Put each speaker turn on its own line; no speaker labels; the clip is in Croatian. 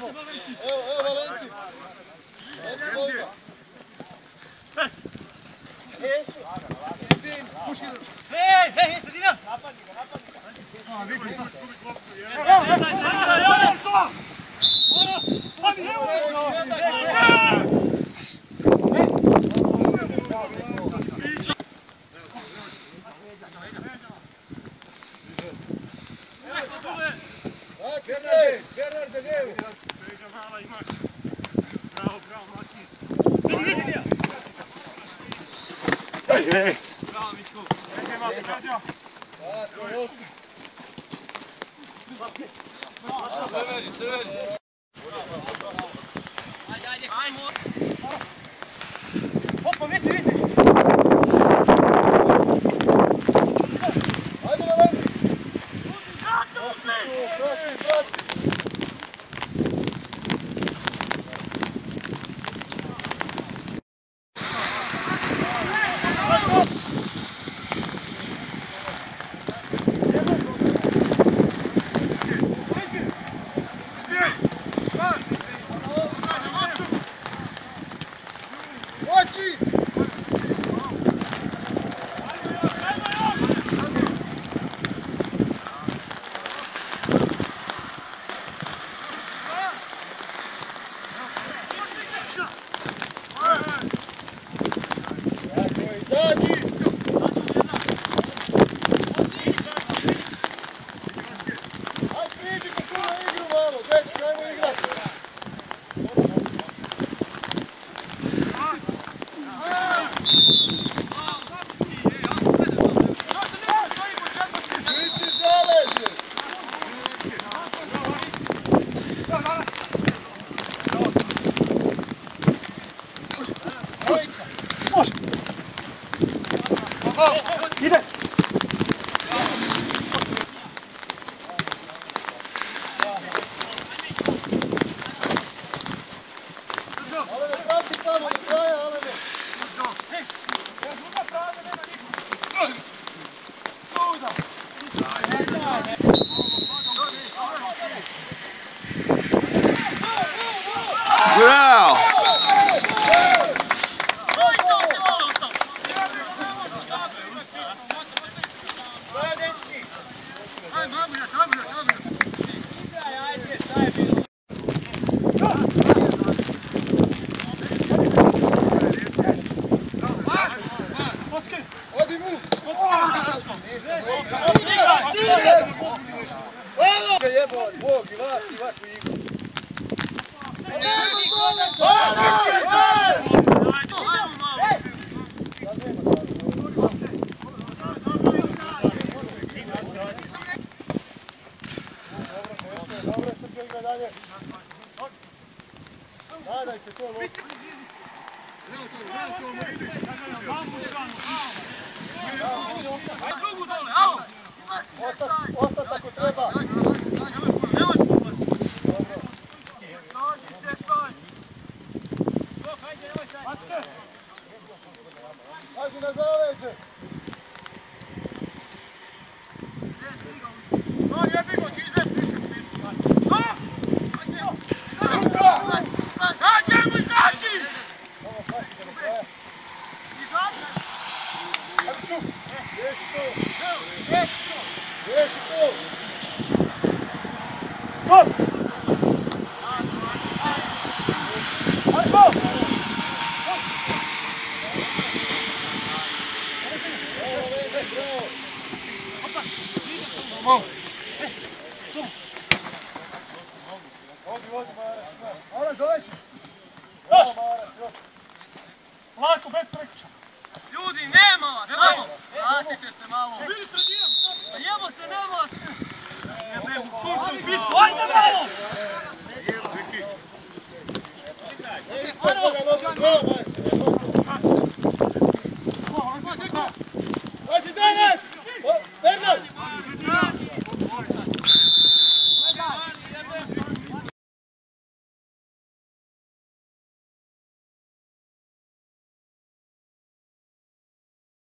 Evo Valentin.
Hej, sredina! Napadni ga.
Bernard za lijevu.
Bravo, Maki. Bravo, Mičko. Kređo.
Tako, Josti. Crveni.
Ajmo. Opa, vidite.
Ajde, Valentin. Prati.
Ide!
Alene, prati tamo do kraja, Alene!
Bravo!
Odi mu! Jebovac, Bog i vas i vašu igru. Dobro, Srđan ga dalje. Nadaj se to, Loki. Ostat ako treba. Pazi na zaleđe. Riješi to! Vodi, Mara, zoveš?
Lako, bez prekršaja.
Ljudi, nema vas, samo! Vratite se malo!
Vidi sredina!